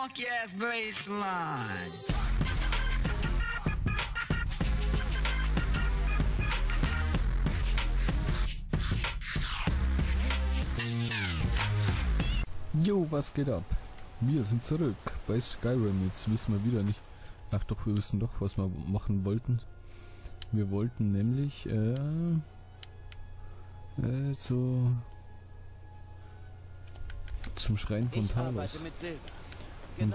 funky ass bass line. Jo, was geht ab? Wir sind zurück bei Skyrim. Jetzt wissen wir wieder nicht. Ach doch, wir wissen doch, was wir machen wollten. Wir wollten nämlich so zum Schrein von Talos. Und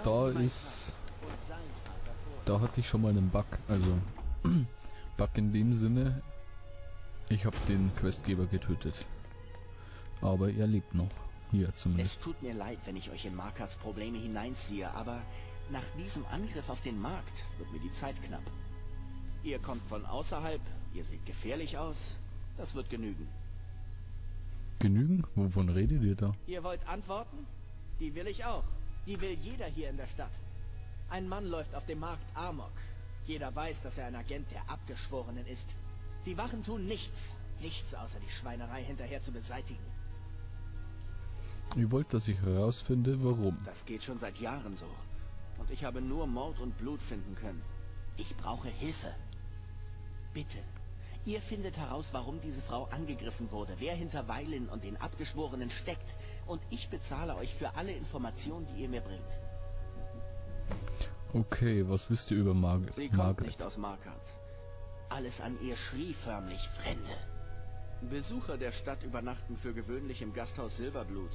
da hatte ich schon mal einen Bug. Also Bug in dem Sinne, ich habe den Questgeber getötet. Aber er lebt noch. Hier zumindest. Es tut mir leid, wenn ich euch in Markards Probleme hineinziehe, aber nach diesem Angriff auf den Markt wird mir die Zeit knapp. Ihr kommt von außerhalb, ihr seht gefährlich aus, das wird genügen. Genügen? Wovon redet ihr da? Ihr wollt Antworten? Die will ich auch. Die will jeder hier in der Stadt. Ein Mann läuft auf dem Markt Amok. Jeder weiß, dass er ein Agent der Abgeschworenen ist. Die Wachen tun nichts. Nichts außer die Schweinerei hinterher zu beseitigen. Ihr wollt, dass ich herausfinde, warum. Das geht schon seit Jahren so. Und ich habe nur Mord und Blut finden können. Ich brauche Hilfe. Bitte. Ihr findet heraus, warum diese Frau angegriffen wurde, wer hinter Weilin und den Abgeschworenen steckt. Und ich bezahle euch für alle Informationen, die ihr mir bringt. Okay, was wisst ihr über Margaret? Sie kommt nicht aus Markard. Alles an ihr schrie förmlich Fremde. Besucher der Stadt übernachten für gewöhnlich im Gasthaus Silberblut.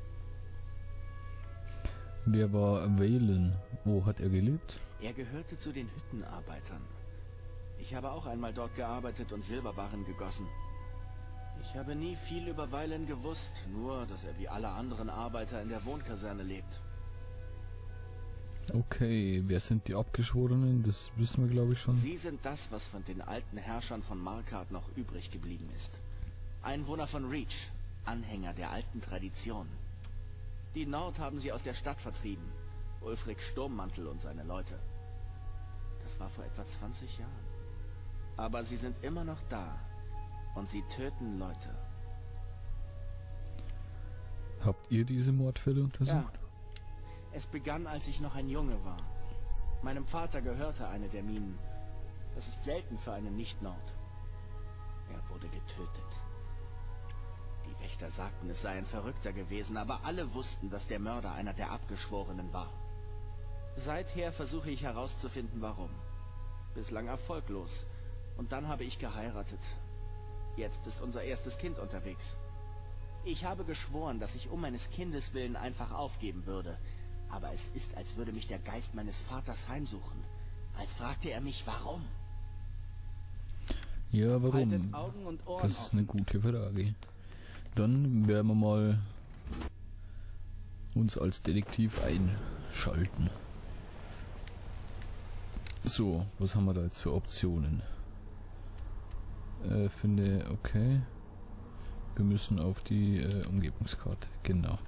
Wer war Weilin? Wo hat er gelebt? Er gehörte zu den Hüttenarbeitern. Ich habe auch einmal dort gearbeitet und Silberbarren gegossen. Ich habe nie viel über Weilin gewusst, nur, dass er wie alle anderen Arbeiter in der Wohnkaserne lebt. Okay, wer sind die Abgeschworenen? Das wissen wir, glaube ich, schon. Sie sind das, was von den alten Herrschern von Markard noch übrig geblieben ist. Einwohner von Reach, Anhänger der alten Tradition. Die Nord haben sie aus der Stadt vertrieben. Ulfric Sturmmantel und seine Leute. Das war vor etwa 20 Jahren. Aber sie sind immer noch da. Und sie töten Leute. Habt ihr diese Mordfälle untersucht? Ja. Es begann, als ich noch ein Junge war. Meinem Vater gehörte eine der Minen. Das ist selten für einen Nicht-Nord. Er wurde getötet. Die Wächter sagten, es sei ein Verrückter gewesen, aber alle wussten, dass der Mörder einer der Abgeschworenen war. Seither versuche ich herauszufinden, warum. Bislang erfolglos. Und dann habe ich geheiratet. Jetzt ist unser erstes Kind unterwegs. Ich habe geschworen, dass ich um meines Kindes willen einfach aufgeben würde. Aber es ist, als würde mich der Geist meines Vaters heimsuchen. Als fragte er mich, warum? Ja, warum? Haltet Augen und Ohren Das ist eine gute Frage. Dann werden wir mal uns als Detektiv einschalten. So, was haben wir da jetzt für Optionen? Finde, okay. Wir müssen auf die Umgebungskarte, genau.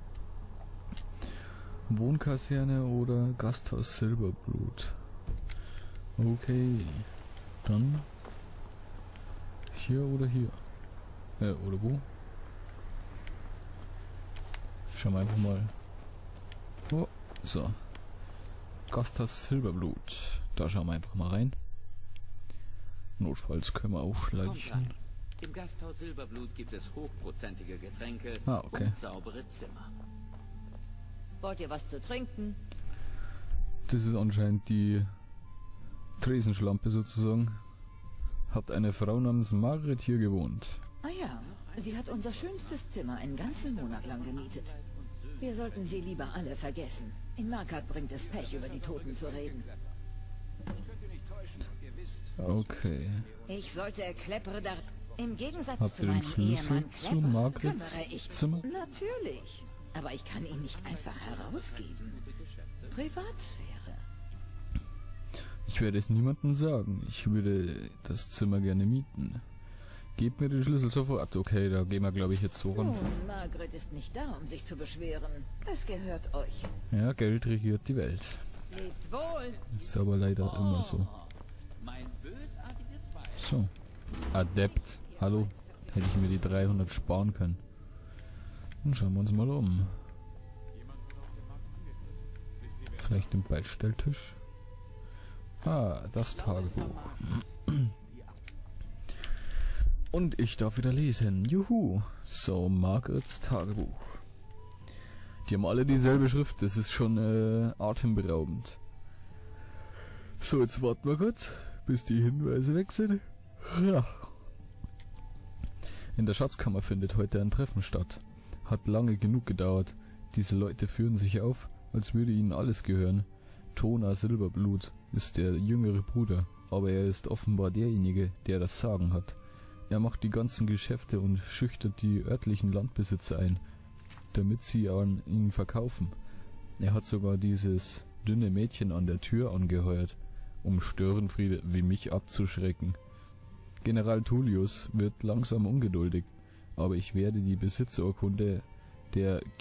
Wohnkaserne oder Gasthaus Silberblut. Okay. Dann hier oder hier? Oder wo? Schauen wir einfach mal. Oh, so. Gasthaus Silberblut. Da schauen wir einfach mal rein. Notfalls können wir auch schleichen. Im Gasthaus Silberblut gibt es hochprozentige Getränke okay. und saubere Zimmer. Wollt ihr was zu trinken? Das ist anscheinend die Tresenschlampe sozusagen. Hat eine Frau namens Margaret hier gewohnt. Ah ja, sie hat unser schönstes Zimmer einen ganzen Monat lang gemietet. Wir sollten sie lieber alle vergessen. In Markard bringt es Pech, über die Toten zu reden. Okay. Ich sollte Kleppere da... Im Gegensatz Habt zu ihr den meinem Schlüssel Ehemann zu Klepper Margarets kümmere ich... Zimmer? Natürlich. Aber ich kann ihn nicht einfach herausgeben. Privatsphäre. Ich werde es niemandem sagen. Ich würde das Zimmer gerne mieten. Gebt mir den Schlüssel sofort. Okay, da gehen wir, glaube ich, jetzt so ran. Nun, Margaret ist nicht da, um sich zu beschweren. Es gehört euch. Ja, Geld regiert die Welt. Lebt wohl. Ist aber leider immer so. Mein bösartiges Weib. So. Adept. Hallo. Da hätte ich mir die 300 sparen können. Dann schauen wir uns mal um. Jemand wurde auf dem Markt angegriffen. Wisst gleich den Beistelltisch. Ah, das Tagebuch. Und ich darf wieder lesen. Juhu. So, Margarets Tagebuch. Die haben alle dieselbe Schrift. Das ist schon atemberaubend. So, jetzt warten wir kurz, bis die Hinweise weg sind. Ja. In der Schatzkammer findet heute ein Treffen statt. Hat lange genug gedauert. Diese Leute führen sich auf, als würde ihnen alles gehören. Tona Silberblut ist der jüngere Bruder, aber er ist offenbar derjenige, der das Sagen hat. Er macht die ganzen Geschäfte und schüchtert die örtlichen Landbesitzer ein, damit sie an ihn verkaufen. Er hat sogar dieses dünne Mädchen an der Tür angeheuert, um Störenfriede wie mich abzuschrecken. General Tullius wird langsam ungeduldig, aber ich werde die Besitzurkunde der